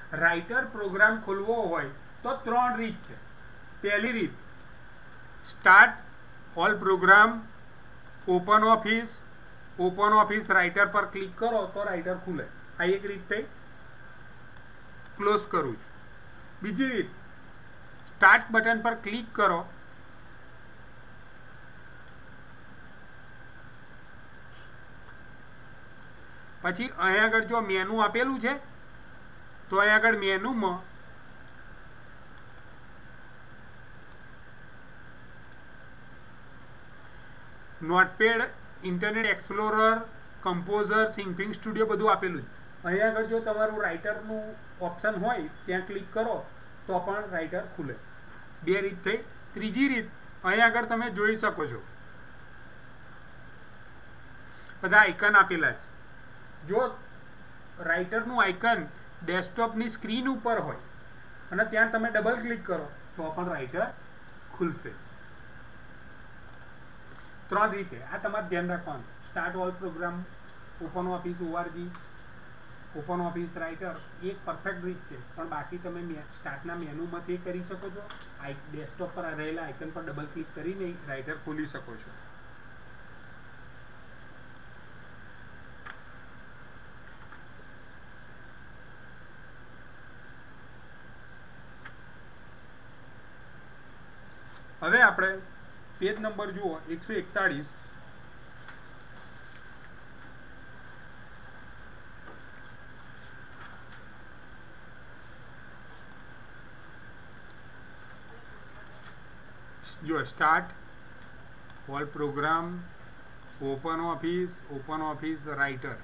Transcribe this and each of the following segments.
Writer programme ખોલવો હોય તો 3 રીત છે. પહેલી રીત, start all program, open office writer પર ક્લિક કરો તો રાઇટર ખુલે. આ એક રીત થઈ. ક્લોઝ કરું છું. બીજી રીત, સ્ટાર્ટ બટન પર ક્લિક કરો, પછી અહીંયા આગળ જો મેનુ આપેલું છે તો અહીંયા આગળ મેનુમાં નોટપેડ, ઇન્ટરનેટ એક્સપ્લોરર, કમ્પોઝર, સિંગપિંગ સ્ટુડિયો બધું આપેલું છે. અહીંયા આગળ જો તમારું રાઇટરનું ઓપ્શન હોય ત્યાં ક્લિક કરો તો પણ રાઇટર ખુલે. બે રીત થઈ. ત્રીજી રીત, અહીંયા આગળ તમે જોઈ શકો છો બધા આઇકન આપેલા છે. જો રાઇટરનું આઇકન ડેસ્કટોપની સ્ક્રીન ઉપર હોય અને ત્યાં તમે ડબલ ક્લિક કરો તો પણ રાઇટર ખુલશે. 3 રીતે આ તમારે ધ્યાન રાખવાનું. Start all program, open office ORG, open office writer એક પરફેક્ટ રીત છે, પણ બાકી તમે સ્ટાર્ટના મેનુમાંથી કરી શકો છો. ડેસ્કટોપ પર રહેલા આઇકન પર ડબલ ક્લિક કરીને રાઇટર ખોલી શકો છો. હવે આપણે પેજ નંબર જુઓ 141. જો start all program, open office writer.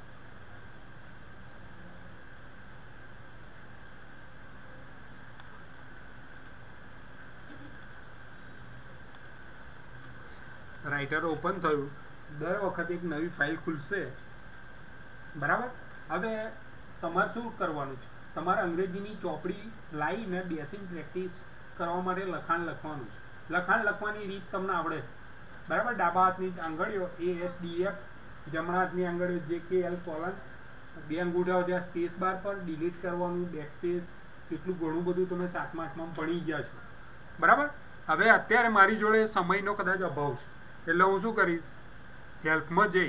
Writer open થયું, દર વખતે એક નવી ફાઇલ ખુલશે. બરાબર. હવે તમારે શું કરવાનું છે, તમારે અંગ્રેજીની ચોપડી લાવીને બેસીને પ્રેક્ટિસ કરવા માટે લખાણ લખવાનું છે. લખાણ લખવાની રીત તમને આવડે છે. બરાબર. ડાબા હાથની આંગળીઓ ASDF, જમણા હાથની આંગળીઓ JKL કોલન, બે અંગૂઠા ત્યાં સ્પેસ બાર પર ડિલીટ કરવાનું, બેક સ્પેસ, એટલું ઘણું બધું તમે 7મા 8માં ભણી ગયા છો. બરાબર. હવે અત્યારે મારી જોડે સમયનો કદાચ અભાવ છે, એટલે હું શું કરીશ, હેલ્પમાં જઈ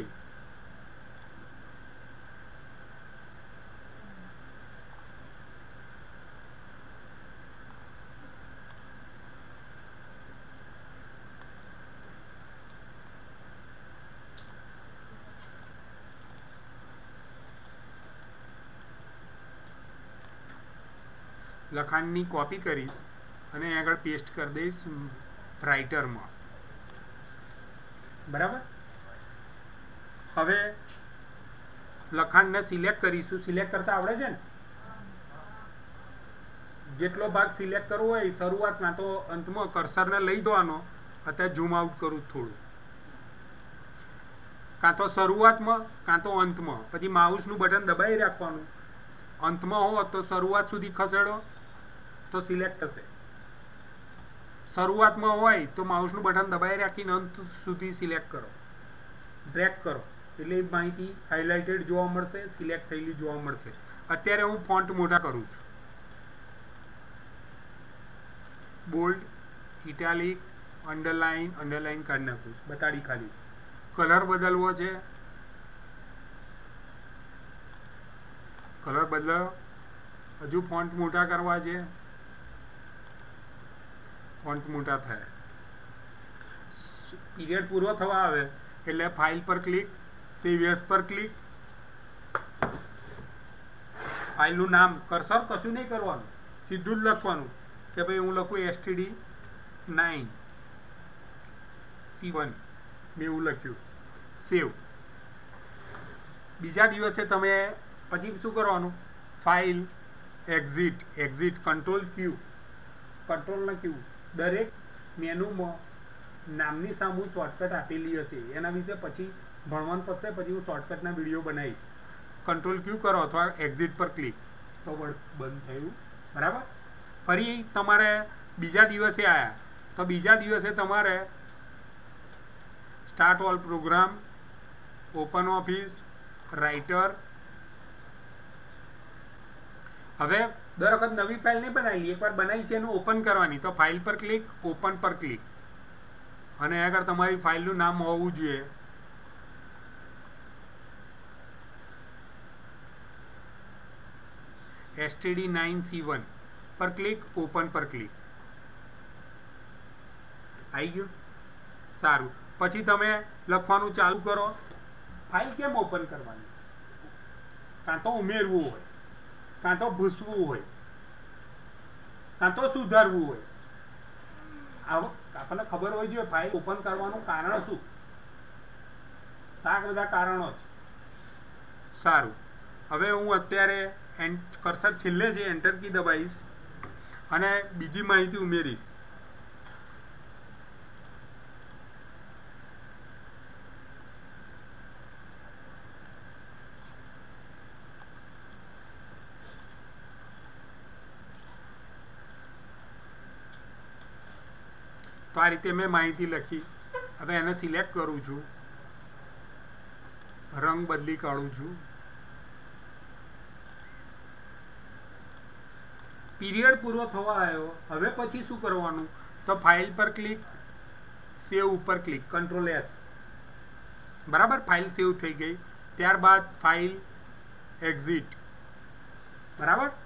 લખાણની કોપી કરીશ અને આગળ પેસ્ટ કરી દઈશ રાઇટરમાં. બરાબર. હવે લખાણને સિલેક્ટ કરીશું. સિલેક્ટ કરતા આવડે છે ને? જેટલો ભાગ સિલેક્ટ કરવો હોય શરૂઆતમાં તો અંતમાં કર્સરને લઈ દવાનો. અત્યારે ઝૂમ આઉટ કરું થોડું. કાં તો શરૂઆતમાં કાં તો અંતમાં, પછી માઉસનું બટન દબાવી રાખવાનું. અંતમાં હો તો શરૂઆત સુધી ખસેડો તો સિલેક્ટ થશે. શરૂઆતમાં હોય તો માઉસનું બટન દબાવી રાખીને અંત સુધી સિલેક્ટ કરો, ડ્રેગ કરો, એટલે માહિતી હાઇલાઇટેડ જોવા મળશે, સિલેક્ટ થયેલી જોવા મળશે. અત્યારે હું ફોન્ટ મોટા કરું છું. બોલ્ડ, ઇટાલિક, અંડરલાઇન કાઢી નાખું છું, બતાડી ખાલી. કલર બદલવો છે, કલર બદલાયો. હજુ ફોન્ટ મોટા કરવા છે, ફોન્ટ મોટા થાય. પીરિયડ પૂરો થવા આવે એટલે ફાઇલ પર ક્લિક, સેવ એઝ પર ક્લિક. ફાઇલનું નામ કર્સર કશું નહીં કરવાનું, સીધું જ લખવાનું કે ભાઈ હું લખું STD9C1, મેં એવું લખ્યું. સેવ. બીજા દિવસે તમે પછી શું કરવાનું, ફાઇલ, એક્ઝિટ, કંટ્રોલ ક્યુ. દરેક મેનુમાં નામની સામું શોર્ટકટ આપેલી હશે, એના વિશે પછી ભણવાનું પડશે, પછી હું શોર્ટકટના વિડીયો બનાવીશ. કંટ્રોલ ક્યુ કરો અથવા એક્ઝિટ પર ક્લિક તો બંધ થયું. બરાબર. ફરી તમારે બીજા દિવસે આવ્યા તો બીજા દિવસે તમારે start all program, open office writer, હવે દર વખત નવી ફાઇલ નહીં બનાવી, એકવાર બનાવી છે એનું ઓપન કરવાની, તો ફાઇલ પર ક્લિક, ઓપન પર ક્લિક, અને આગળ તમારી ફાઇલનું નામ હોવું જોઈએ std9c1 પર ક્લિક, ઓપન પર ક્લિક. આવી ગયું? સારું. પછી તમે લખવાનું ચાલુ કરો. ફાઇલ કેમ ઓપન કરવાની? કાં તો ઉમેરવું હોય, કાં તો ભૂસવું હોય, કાં તો સુધારવું હોય. આવું આપણને ખબર હોય જોઈએ ફાઇલ ઓપન કરવાનું કારણ શું. આ બધા કારણો છે. સારું. હવે હું અત્યારે કર્સર છેલ્લે છે, એન્ટર કી દબાવીશ અને બીજી માહિતી ઉમેરીશ. તો આ રીતે મેં માહિતી લખી. હવે એને સિલેક્ટ કરું છું, રંગ બદલી કાઢું છું. પીરિયડ પૂરો થવા આવ્યો. હવે પછી શું કરવાનું? તો ફાઇલ પર ક્લિક, સેવ ઉપર ક્લિક, કંટ્રોલ S. બરાબર, ફાઇલ સેવ થઈ ગઈ. ત્યારબાદ ફાઇલ એક્ઝિટ. બરાબર.